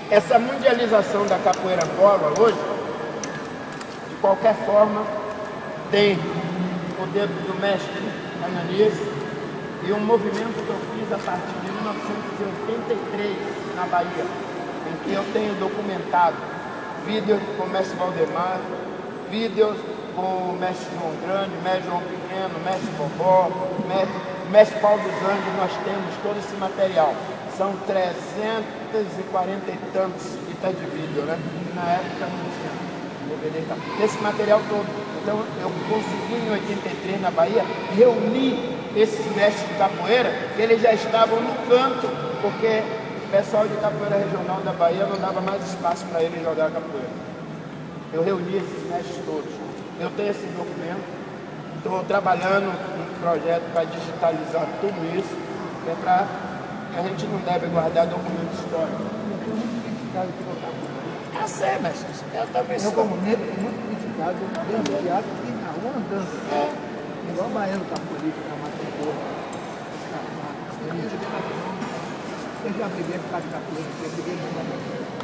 essa mundialização da capoeira Angola hoje, de qualquer forma, tem o dedo do mestre Ananias e um movimento que eu fiz a partir de 1983 na Bahia, em que eu tenho documentado vídeos com o mestre Valdemar, vídeos com o mestre João Grande, mestre João Pequeno, mestre Bobó, mestre Paulo dos Anjos. Nós temos todo esse material. São 340 e tantos fitas de vídeo, né? Na época não tinha. Esse material todo. Então eu consegui em 83 na Bahia reunir esses mestres de capoeira, que eles já estavam no canto, porque o pessoal de capoeira regional da Bahia não dava mais espaço para eles jogar capoeira. Eu reuni esses mestres todos. Eu tenho esse documento, estou trabalhando num projeto para digitalizar tudo isso, que é para a gente não deve guardar documento histórico. Eu sei, mestre, eu também sou. Eu como negro, muito criticado, bem imediato, e na rua andando. Igual o baiano com a política, a matadora, eu já briguei por causa da política, eu briguei por causa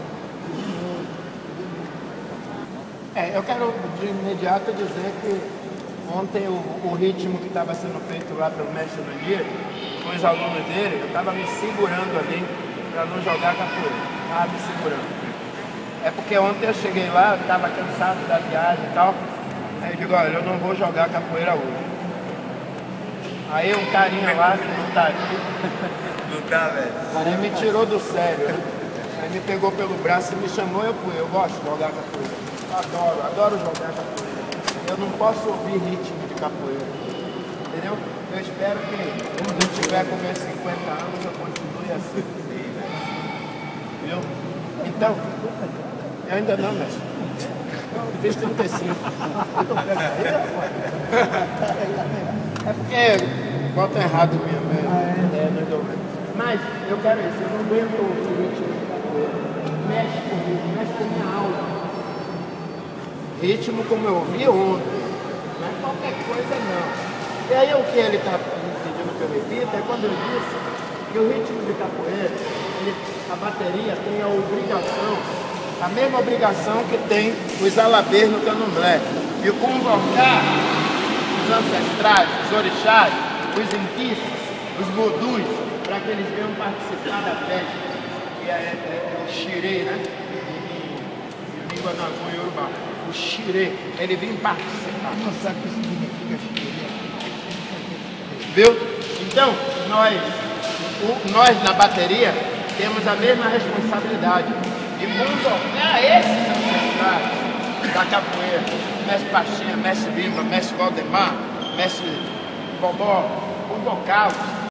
da eu quero de imediato dizer que ontem o ritmo que estava sendo feito lá pelo mestre Ananias, com os alunos dele, eu estava me segurando ali para não jogar capoeira. Estava me segurando. É porque ontem eu cheguei lá, eu estava cansado da viagem e tal. Aí eu digo, olha, eu não vou jogar capoeira hoje. Aí um carinha lá, que não tá aqui. Não tá, velho? Aí me tirou do sério. Aí me pegou pelo braço e me chamou, eu fui. Eu gosto de jogar capoeira. Eu adoro jogar capoeira. Eu não posso ouvir ritmo de capoeira. Entendeu? Eu espero que quando eu tiver com meus 50 anos eu continue assim. Viu? Então, eu ainda não, mestre. Eu fiz 35. É porque bota errado mesmo. Mas eu quero isso, eu não aguento o ritmo de capoeira. Mexe comigo, mexe com a minha aula. Ritmo como eu ouvi ontem, não é qualquer coisa não. E aí o que ele está pedindo que eu repita é quando eu disse que o ritmo de capoeira, a bateria tem a obrigação, a mesma obrigação que tem os alabês no candomblé, de convocar os ancestrais, os orixás, os inquices, os vodus, para que eles venham participar da festa, que é o xirê, né? Em língua nagô e urubá. O xirê, ele vem participar. Não sabe o que significa xirê. Viu? Então, nós na bateria temos a mesma responsabilidade de convocar esses ancestrais da capoeira, mestre Pachinha, mestre Bimba, mestre Valdemar, mestre Bobó, convocá-los